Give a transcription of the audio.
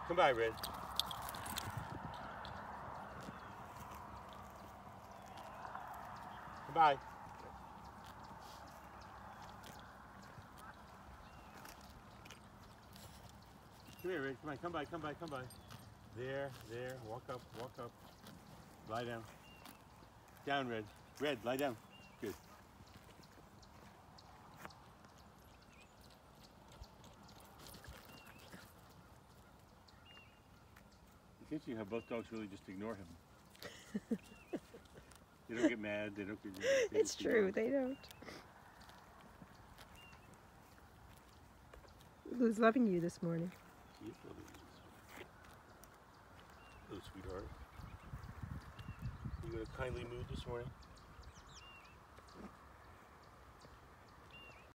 Come by, Red. Come by. Come here, Red. Come on, come by, come by, come by. There, there. Walk up, walk up. Lie down. Down, Red. Red, lie down. Good. It's interesting how both dogs really just ignore him. They don't get mad. They don't get. It's true. They don't. Who's loving you this morning? She is loving you this morning. Hello, sweetheart. You in a kindly mood this morning?